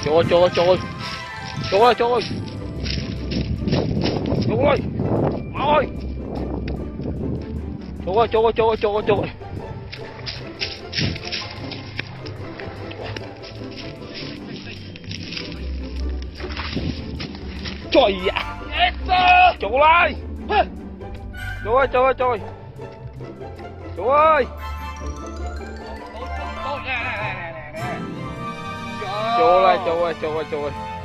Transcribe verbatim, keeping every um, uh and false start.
Trời trời trời. Trời ơi trời ơi. Trời ơi. Ôi. Trời ơi trời ơi trời ơi trời ơi trời ơi. Trời ạ. Yes sir. Trời ơi. Trời ơi trời ơi trời. Trời ơi. Trời ơi trời ơi trời ơi trời ơi.